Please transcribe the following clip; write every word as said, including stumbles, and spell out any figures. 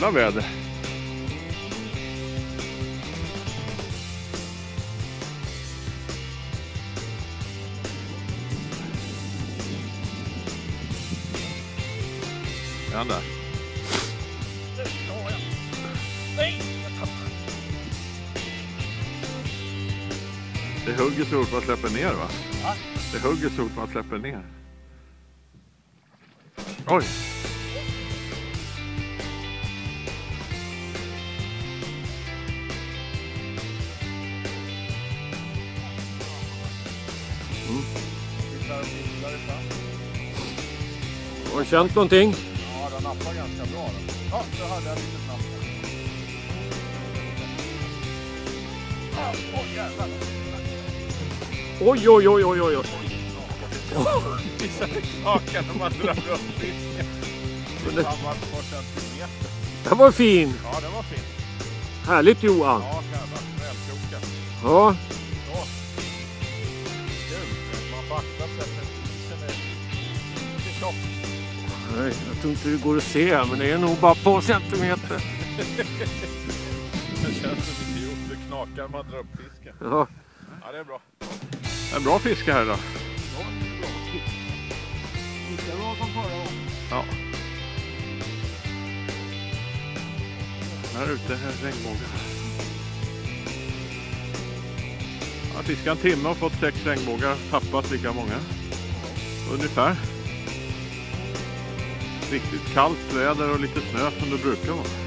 jävla väder. Är han där? Nej, jag tappar. Det hugger så fort man släpper ner, va? Ja. Det hugger så fort man släpper ner. Oj! Mm. Har du känt någonting? Ja, den nappar ganska bra. Då. Ja, så hade jag lite snabbt. Ja, åh jävlar. Oj, oj, oj, oj, oj. Vissa knakar när man drar upp fisken. Det var ett par centimeter. Den var fin. Ja, den var fin. Härligt, Johan. Ja, jävlar. Välkrokad. Ja. Så. Kul. Man får akta sig att isen är lite tjock. Nej, jag tror inte det går att se, men det är nog bara på centimeter. Det känns som en idiot. Det knakar man drar upp fisken. Ja. Ja, det är bra. En bra fiske här då. Ja, det är bra fisk. Lika bra som förra gången. Ja. Här ute är regnbågar. Jag har fiskat en timme och fått sex regnbågar. Tappat lika många. Ungefär. Riktigt kallt väder och lite snö som det brukar vara.